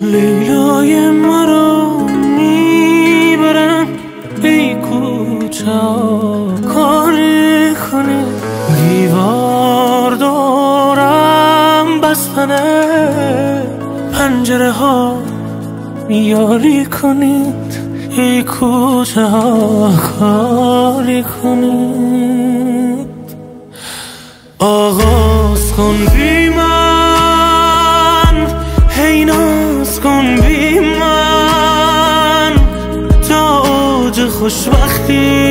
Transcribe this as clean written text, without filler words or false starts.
لیلای مرا میبرن ای کوچه کاری کنی دیوار دارم بستنه پنجره ها یاری کنید ای کوچه ها کاری کنید آغاز کن بی من هی ناز کن بی من تا اوج خوشبختی